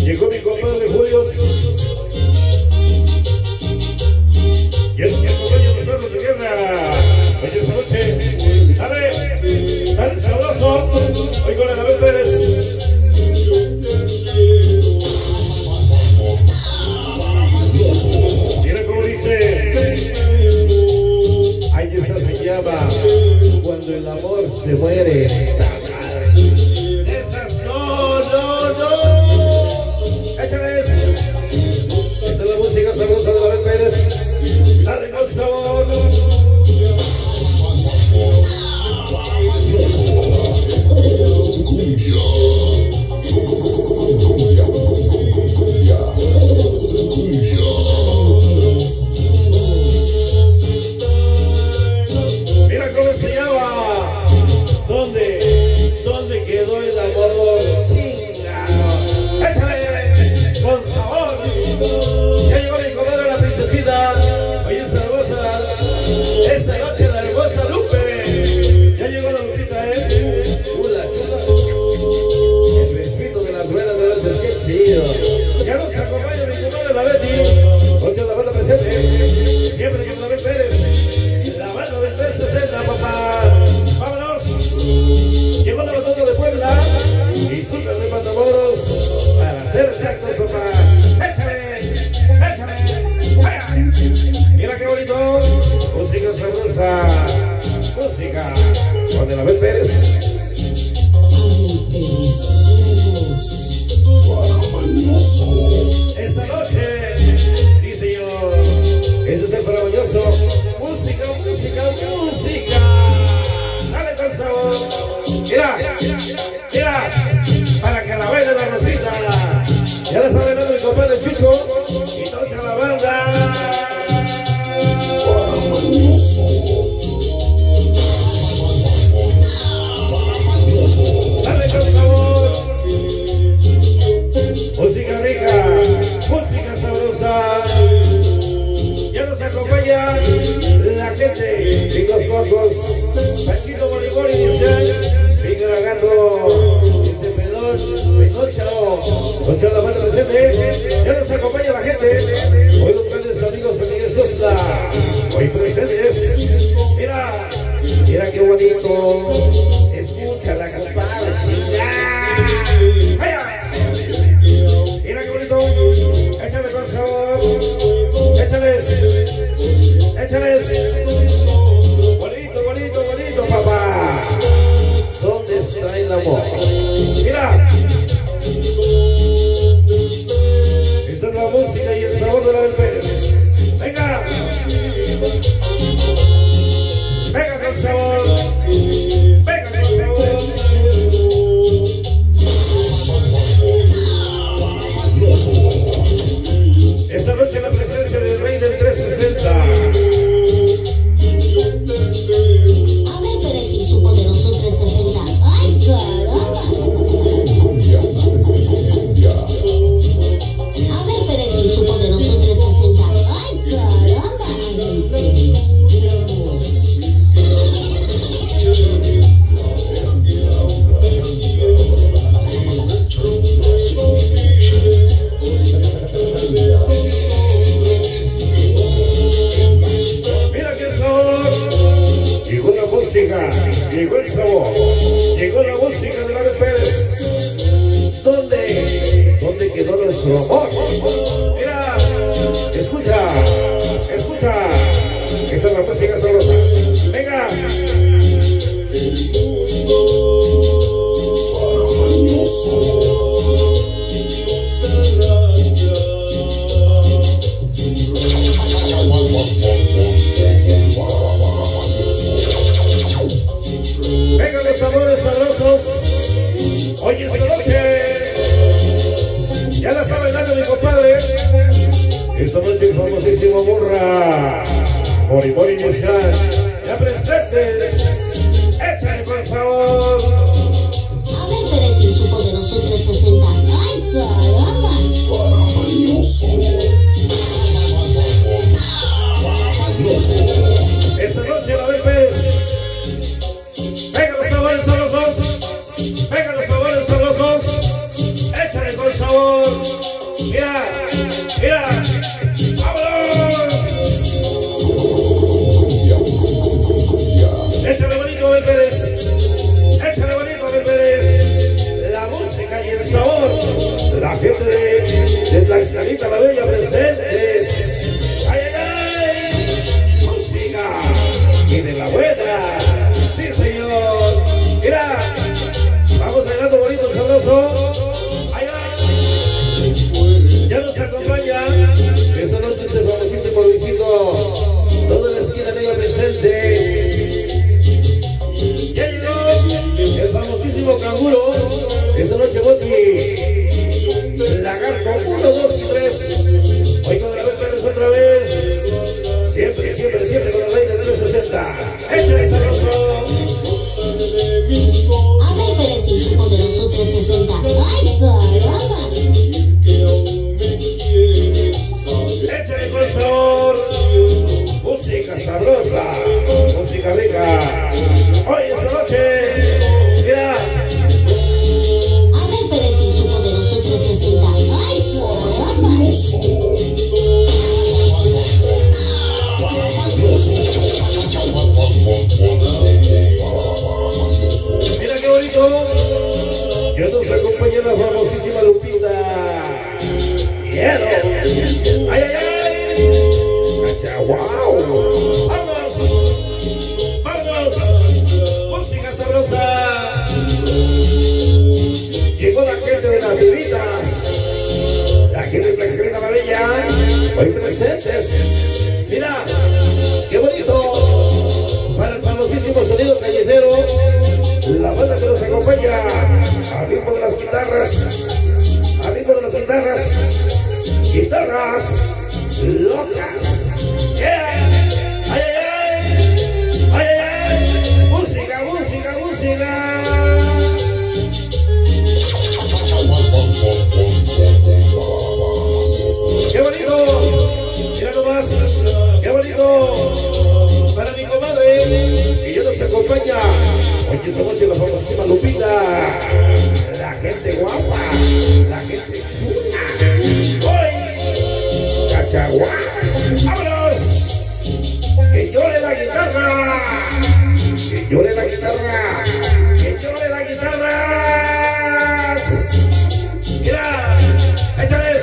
Llegó mi compadre Julio. Y el compañero de perros de guerra. Oye, esta noche. Dale sabroso. Hoy con Anabel Pérez. Mira cómo dice. Ay, esa se llama Cuando el amor se muere. Esas no. Échales. Esta es la música sabrosa de Anabel Pérez. Dale con sabor. Mira cómo se llama. ¿Dónde quedó el amor? Chingado. Échale con sabor. Ya llegó mi comadre la princesita. Oye, esa hermosa. Esta noche la hermosa Lupe. Ya llegó la Lupita, chula. El besito de las ruedas de las que chido. Ya nos acompaña mi comadre la Betty. Ocho la banda presente. Siempre que Anabel Pérez. La banda del 360, papá. Vámonos. Llegó la batalla de Puebla. Y sigue de Matamoros. Para ser exactos, papá. Échale. Mira qué bonito. Música sabrosa. Música con Anabel Pérez. Esta noche, sí señor, ese es el maravilloso. Música. Dale con sabor. Mira, para que la baile la Rosita. Ya la está bailando mi compadre Chucho y toda la banda. Dale con sabor. Música rica, música sabrosa. Ya nos acompaña la gente de los ojos. Panchito Bolívar inicial. Venga Lagarto. Ese pelón. Noche la mano presente. Ya nos acompaña la gente. Hoy los grandes amigos de Miguel Sosa. Hoy presentes. Mira qué bonito. Escucha la compadre. Mira qué bonito. Échale con sabor. Échales. Bonito, papá. ¿Dónde está el amor? Mira. Esa es la música y el sabor de Anabel Pérez. Venga con sabor. Esta noche la presencia del rey del 360. Anabel Pérez y su poderoso 360. ¡Ay, caramba! Anabel Pérez y su poderoso 360. ¡Ay, caramba! Anabel Pérez. Llegó el sabor, llegó la música de Anabel Pérez. ¿Dónde quedó nuestro amor? Mira, escucha, esa es la música sabrosa. Venga. Venga los sabores sabrosos. Oye, esta noche ya la está bailando mi compadre. Esta noche el famosísimo Burra. Mori inicial. Ya presentes. Échale con sabor. Anabel Pérez y su poderoso 360. ¡Ay, caramba! Esta noche Anabel Pérez. Venga los sabores sabrosos. Échale con sabor. Señor. Mira, mira. ¡Vámonos! Échale bonito, Abel Pérez. Échale bonito, Abel Pérez. La música y el sabor. La gente de Tlaxcalita la Bella presentes. ¡Ay, ay, ay! Música y de la buena. Sí, señor. Mira. Vamos bailando bonito, sabroso. ¡Ay, ay! Ya nos acompaña. Esta noche se famosísimo por Luisito. Toda la esquina de ella presente. Ya llegó el famosísimo Canguro. Esta noche Boti. Lagarto 1, 2 y 3. Hoy con la Pérez otra vez. Siempre, siempre, siempre con la ley del 360. ¡Échale sabroso! Abel Pérez y su poderoso 360. ¡Ay, caramba! Échale con sabor. Música sabrosa. Música rica. Hoy esta noche. Mira. Abel Pérez y su poderoso 360. ¡Ay, caramba! Mira qué bonito. Ya nos acompaña la famosísima Lupita. Hielo. ¡Ay, ay, ay! ¡Wow! ¡Vamos! ¡Vamos! Música sabrosa. Llegó la gente de las vivitas. La gente de Tlaxcalita la Bella. Hoy presentes. Mira, qué bonito. Para el famosísimo sonido callejero. La banda que nos acompaña. Al ritmo de las guitarras. Al ritmo de las guitarras. Guitarras locas. Yeah. Ay, ay, ay. Ay, ay, ay. Música, música, música. Qué bonito. Mira nomás. Qué bonito. Para mi comadre. Y yo nos acompaña. Hoy esta noche la famosísima Lupita. La gente guapa. La gente chula. Hoy. Cachagua. ¡Vámonos! Que llore la guitarra. Que llore la guitarra. Que llore la guitarra. Mira. Échales.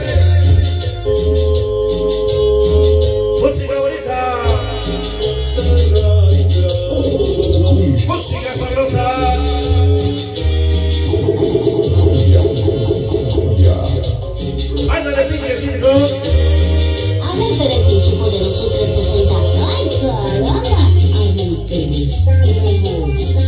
Música bonita. Música sabrosa. Ándale, niñecito. Abel Pérez y su poderoso 360. ¡Ay, caramba! Abel Pérez.